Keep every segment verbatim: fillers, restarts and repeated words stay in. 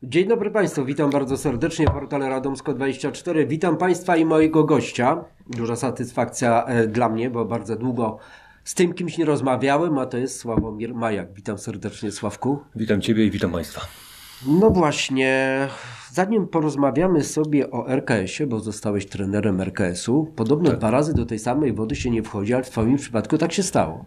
Dzień dobry Państwu, witam bardzo serdecznie, portal Radomsko dwadzieścia cztery. Witam Państwa i mojego gościa. Duża satysfakcja e, dla mnie, bo bardzo długo z tym kimś nie rozmawiałem, a to jest Sławomir Majak. Witam serdecznie, Sławku. Witam Ciebie i witam Państwa. No właśnie, zanim porozmawiamy sobie o er ka esie, bo zostałeś trenerem er ka esu, podobno Tak. dwa razy do tej samej wody się nie wchodzi, ale w Twoim przypadku tak się stało.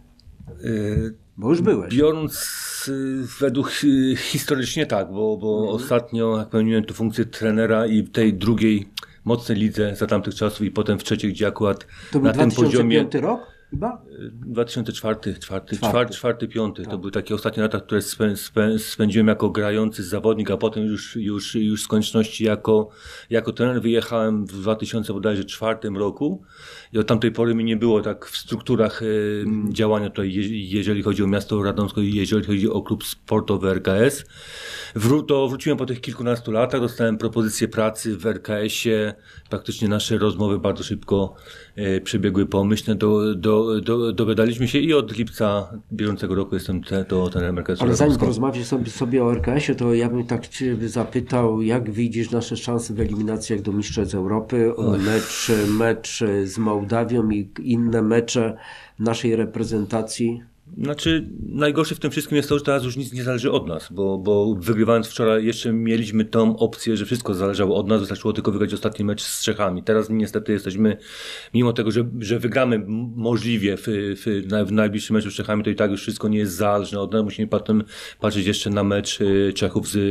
Yy, Bo już byłeś. Biorąc yy, według yy, historycznie tak, bo, bo Mhm. ostatnio jak pełniłem tu funkcję trenera i w tej drugiej mocnej lidze za tamtych czasów i potem w trzeciej, gdzie akurat To był na dwa tym tysiące poziomie piąty rok chyba? dwa tysiące czwarty, czwarty, Czwarty. czwarty, czwarty, piąty. Tak. To były takie ostatnie lata, które spę, spę, spędziłem jako grający zawodnik, a potem już, już, już z konieczności jako, jako trener wyjechałem w dwa tysiące czwartym roku i od tamtej pory mi nie było tak w strukturach y, działania tutaj, je, jeżeli chodzi o miasto Radomsko i jeżeli chodzi o klub sportowy er ka es. Wró- to wróciłem po tych kilkunastu latach, dostałem propozycję pracy w er ka esie, praktycznie nasze rozmowy bardzo szybko e, przebiegły pomyślne, do, do, do, dogadaliśmy się i od lipca bieżącego roku jestem te, to trenerem er ka esu Ale zanim Radomsko. porozmawiać sobie, sobie o er ka esie, to ja bym tak Cię zapytał, jak widzisz nasze szanse w eliminacjach do Mistrzostw Europy, o mecz, mecz z Mołdawią i inne mecze naszej reprezentacji? Znaczy, najgorsze w tym wszystkim jest to, że teraz już nic nie zależy od nas, bo, bo wygrywając wczoraj jeszcze mieliśmy tą opcję, że wszystko zależało od nas, wystarczyło tylko wygrać ostatni mecz z Czechami. Teraz niestety jesteśmy, mimo tego, że, że wygramy m- możliwie w, w, na- w najbliższym meczu z Czechami, to i tak już wszystko nie jest zależne od nas. Musimy potem patrzeć jeszcze na mecz y, Czechów z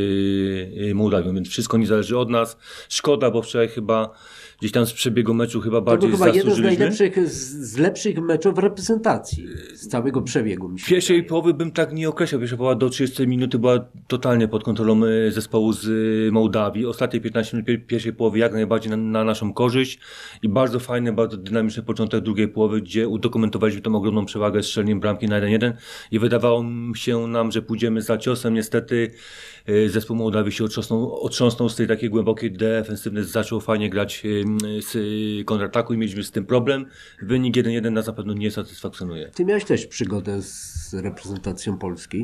y, Mołdawią, więc wszystko nie zależy od nas. Szkoda, bo wczoraj chyba gdzieś tam z przebiegu meczu chyba To bardziej był chyba jeden z zasłużyliśmy. najlepszych, z, z lepszych meczów reprezentacji z całego przebiegu. Mi się W pierwszej wydaje. połowy bym tak nie określał. Pierwsza połowa do trzydziestej minuty była totalnie pod kontrolą y, zespołu z y, Mołdawii. Ostatnie piętnaście minut pier- pierwszej połowy jak najbardziej na, na naszą korzyść i bardzo fajny, bardzo dynamiczny początek drugiej połowy, gdzie udokumentowaliśmy tą ogromną przewagę strzeleniem bramki na jeden jeden i wydawało się nam, że pójdziemy za ciosem. Niestety y, zespół Mołdawii się otrząsnął, otrząsnął z tej takiej głębokiej defensywnej, zaczął fajnie grać y, z y, kontrataku i mieliśmy z tym problem. Wynik jeden jeden nas na pewno nie satysfakcjonuje. Ty miałeś też przygodę z reprezentacją Polski.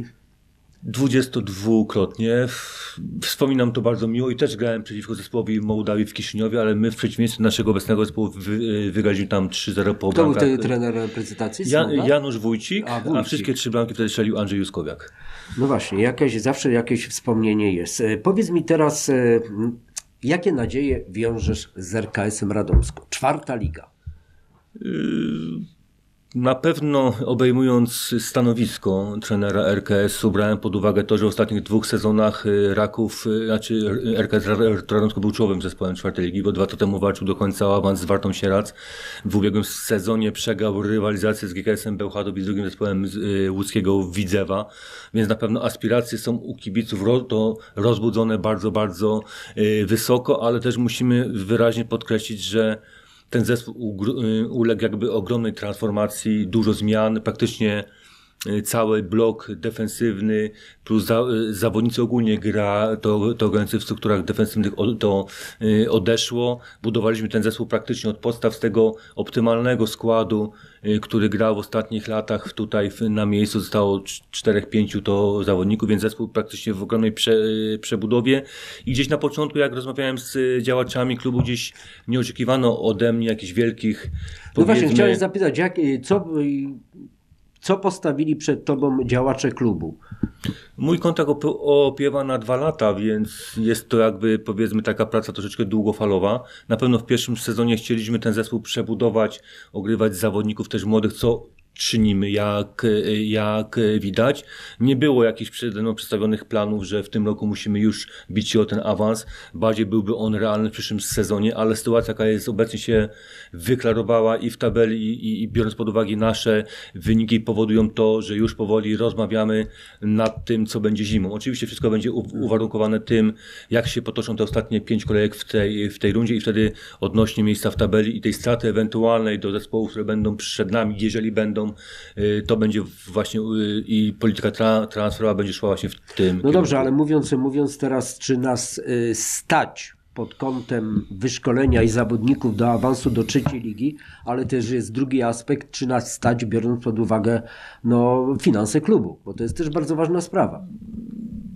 dwudziestokrotnie. Wspominam to bardzo miło i też grałem przeciwko zespołowi Mołdawii w Kiszyniowie, ale my w przeciwieństwie do naszego obecnego zespołu wy, wygraliśmy tam trzy zero po Kto był bramkach. wtedy trener reprezentacji? Ja, Smoga? Janusz Wójcik, A, a, Wójcik. wszystkie trzy bramki wtedy strzelił Andrzej Juskowiak. No właśnie, jakieś, zawsze jakieś wspomnienie jest. E, Powiedz mi teraz, e, jakie nadzieje wiążesz z er ka esem Radomsko? Czwarta liga. Na pewno obejmując stanowisko trenera er ka esu brałem pod uwagę to, że w ostatnich dwóch sezonach y, Raków, y, znaczy er ka es Radomsko był czołowym zespołem czwartej ligi, bo dwa lata temu walczył do końca o awans z Wartą Sierac. W ubiegłym sezonie przegrał rywalizację z ge ka esem Bełchatów i z drugim zespołem z y, łódzkiego Widzewa, więc na pewno aspiracje są u kibiców ro, to rozbudzone bardzo, bardzo y, wysoko, ale też musimy wyraźnie podkreślić, że ten zespół ugr- y, uległ jakby ogromnej transformacji, dużo zmian, praktycznie y, cały blok defensywny plus za, y, zawodnicy ogólnie gra, to, to grający w strukturach defensywnych o, to y, odeszło. Budowaliśmy ten zespół praktycznie od podstaw z tego optymalnego składu, y, który grał w ostatnich latach. Tutaj w, na miejscu zostało cz- czterech, pięciu to zawodników, więc zespół praktycznie w ogromnej prze, y, przebudowie. I gdzieś na początku, jak rozmawiałem z y, działaczami klubu, gdzieś nie oczekiwano ode mnie jakichś wielkich, No właśnie, powiedzmy, chciałem zapytać, jak, co, co postawili przed tobą działacze klubu? Mój kontrakt op- opiewa na dwa lata, więc jest to jakby powiedzmy taka praca troszeczkę długofalowa. Na pewno w pierwszym sezonie chcieliśmy ten zespół przebudować, ogrywać zawodników też młodych, co czynimy, jak, jak widać. Nie było jakichś przede mną przedstawionych planów, że w tym roku musimy już bić się o ten awans. Bardziej byłby on realny w przyszłym sezonie, ale sytuacja, jaka jest obecnie, się wyklarowała i w tabeli i, i, i biorąc pod uwagę nasze wyniki, powodują to, że już powoli rozmawiamy nad tym, co będzie zimą. Oczywiście wszystko będzie u- uwarunkowane tym, jak się potoczą te ostatnie pięć kolejek w tej, w tej rundzie i wtedy odnośnie miejsca w tabeli i tej straty ewentualnej do zespołów, które będą przed nami, jeżeli będą, y, to będzie właśnie y, i polityka tra- transferowa będzie szła właśnie w tym No kierunku. dobrze, ale mówiąc, mówiąc teraz, czy nas y, stać pod kątem wyszkolenia i zawodników do awansu do trzeciej ligi, ale też jest drugi aspekt, czy nas stać, biorąc pod uwagę no, finanse klubu, bo to jest też bardzo ważna sprawa.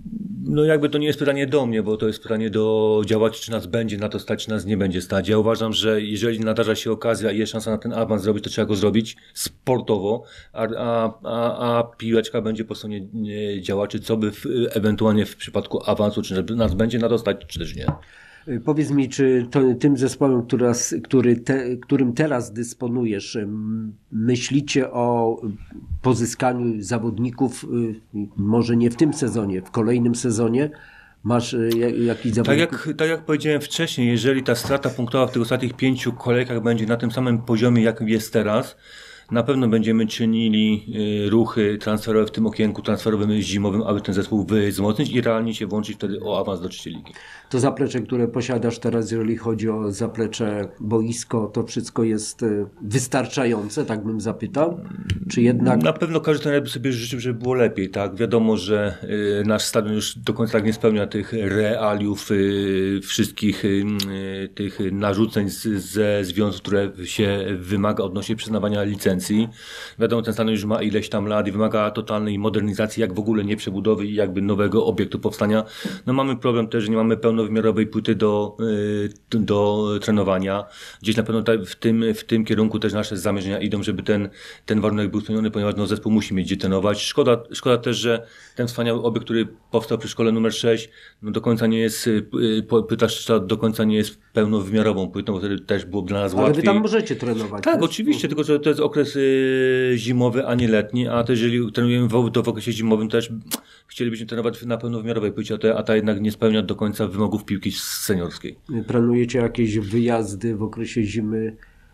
No jakby to nie jest pytanie do mnie, bo to jest pytanie do działaczy, czy nas będzie na to stać, czy nas nie będzie stać. Ja uważam, że jeżeli nadarza się okazja i jest szansa na ten awans zrobić, to trzeba go zrobić sportowo, a, a, a, a piłeczka będzie po stronie działaczy, co by w, ewentualnie w przypadku awansu, czy nas będzie na to stać, czy też nie. Powiedz mi, czy to, tym zespołem, który, który te, którym teraz dysponujesz, myślicie o pozyskaniu zawodników, może nie w tym sezonie, w kolejnym sezonie? Masz jakiś zawodnik? Tak jak, tak jak powiedziałem wcześniej, jeżeli ta strata punktowa w tych ostatnich pięciu kolejkach będzie na tym samym poziomie, jak jest teraz, na pewno będziemy czynili ruchy transferowe w tym okienku transferowym zimowym, aby ten zespół wzmocnić i realnie się włączyć wtedy o awans do trzeciej ligi. To zaplecze, które posiadasz teraz, jeżeli chodzi o zaplecze, boisko, to wszystko jest wystarczające, tak bym zapytał? Czy jednak... Na pewno każdy trener by sobie życzył, żeby było lepiej, tak? Wiadomo, że y, nasz stadion już do końca tak nie spełnia tych realiów, y, wszystkich y, tych narzuceń z, ze związków, które się wymaga odnośnie przyznawania licencji. Wiadomo, ten stadion już ma ileś tam lat i wymaga totalnej modernizacji, jak w ogóle nie przebudowy i jakby nowego obiektu powstania. No mamy problem też, że nie mamy pełnowymiarowej płyty do, y, do trenowania. Gdzieś na pewno w tym, w tym kierunku też nasze zamierzenia idą, żeby ten, ten warunek był spełniony, ponieważ no, zespół musi mieć gdzie trenować. Szkoda, szkoda też, że ten wspaniały obiekt, który powstał przy szkole numer sześć, no do końca nie jest, płyta szczyta do końca nie jest pełnowymiarową płytą, bo wtedy też było dla nas Ale łatwiej. wy tam możecie trenować. Tak, też? oczywiście, tylko że to jest okres y, zimowy, a nie letni, a też jeżeli trenujemy w, to w okresie zimowym też chcielibyśmy trenować na pełnowymiarowej płycie, a ta, a ta jednak nie spełnia do końca wymogów piłki seniorskiej. Planujecie jakieś wyjazdy w okresie zimy,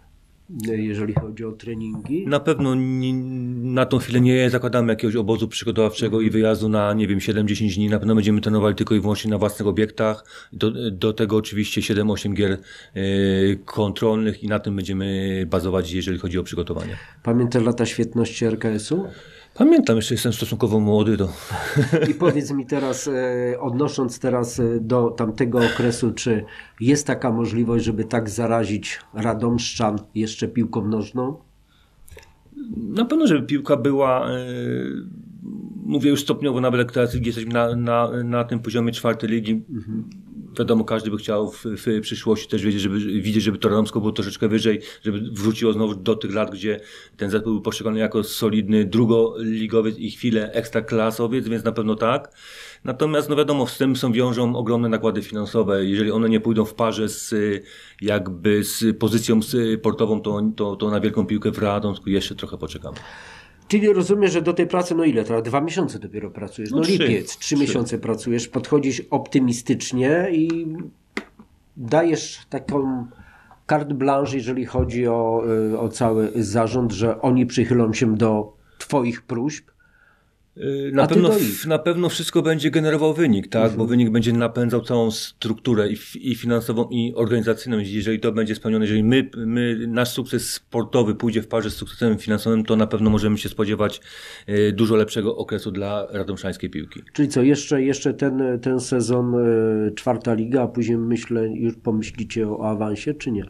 jeżeli chodzi o treningi? Na pewno nie, na tą chwilę nie zakładamy jakiegoś obozu przygotowawczego i wyjazdu na, nie wiem, siedem dziesięć dni. Na pewno będziemy trenowali tylko i wyłącznie na własnych obiektach. Do, do tego oczywiście siedem osiem gier y, kontrolnych i na tym będziemy bazować, jeżeli chodzi o przygotowanie. Pamiętasz lata świetności R K S-u? Pamiętam, jeszcze jestem stosunkowo młody. To... I powiedz mi teraz, odnosząc teraz do tamtego okresu, czy jest taka możliwość, żeby tak zarazić radomszczan jeszcze piłką nożną? Na pewno, żeby piłka była, yy, mówię już stopniowo, nawet teraz jesteśmy na, na, na tym poziomie czwartej ligi. Mhm. Wiadomo, każdy by chciał w, w przyszłości też wiedzieć, żeby widzieć, żeby to Radomsko było troszeczkę wyżej, żeby wróciło znowu do tych lat, gdzie ten zespół był postrzegany jako solidny drugoligowiec i chwilę ekstraklasowiec, więc na pewno tak. Natomiast no wiadomo, z tym są wiążą ogromne nakłady finansowe. Jeżeli one nie pójdą w parze z jakby z pozycją sportową, to, to, to na wielką piłkę w Radomsku jeszcze trochę poczekamy. Czyli rozumiem, że do tej pracy, no ile teraz? Dwa miesiące dopiero pracujesz. No, no trzy, lipiec, trzy, trzy miesiące pracujesz, podchodzisz optymistycznie i dajesz taką carte blanche, jeżeli chodzi o, o cały zarząd, że oni przychylą się do twoich próśb. Na pewno, na pewno wszystko będzie generował wynik, tak? Mhm. Bo wynik będzie napędzał całą strukturę i, i finansową, i organizacyjną. Jeżeli to będzie spełnione, jeżeli my, my, nasz sukces sportowy pójdzie w parze z sukcesem finansowym, to na pewno możemy się spodziewać y, dużo lepszego okresu dla radomszańskiej piłki. Czyli co, jeszcze, jeszcze ten, ten sezon y, czwarta liga, a później myślę, już pomyślicie o awansie, czy nie?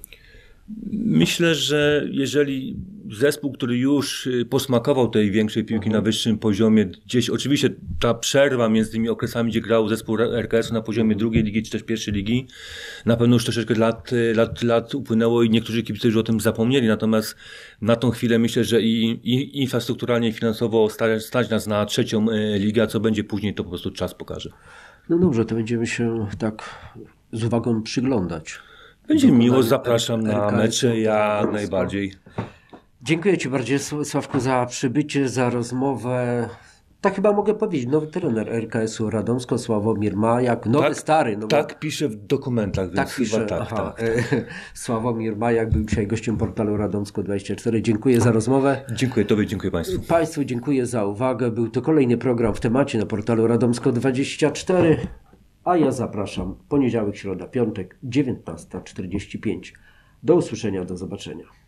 Myślę, że jeżeli zespół, który już posmakował tej większej piłki na wyższym poziomie, gdzieś oczywiście ta przerwa między tymi okresami, gdzie grał zespół R K S-u na poziomie drugiej ligi czy też pierwszej ligi, na pewno już troszeczkę lat, lat, lat upłynęło i niektórzy kibice już o tym zapomnieli, natomiast na tą chwilę myślę, że i, i infrastrukturalnie i finansowo stać, stać nas na trzecią ligę, a co będzie później, to po prostu czas pokaże. No dobrze, to będziemy się tak z uwagą przyglądać. Będzie miło, zapraszam na mecze, jak najbardziej. Dziękuję Ci bardzo, Sławku, za przybycie, za rozmowę. Tak chyba mogę powiedzieć, nowy trener R K S-u Radomsko, Sławomir Majak, nowy, tak, stary. No tak pisze w dokumentach, więc tak chyba pisze, tak, aha. tak. Sławomir Majak był dzisiaj gościem portalu Radomsko dwadzieścia cztery. Dziękuję za rozmowę. Dziękuję Tobie, dziękuję Państwu. Państwu dziękuję za uwagę. Był to kolejny program w temacie na portalu Radomsko dwadzieścia cztery. A ja zapraszam poniedziałek, środa, piątek, dziewiętnasta czterdzieści pięć. Do usłyszenia, do zobaczenia.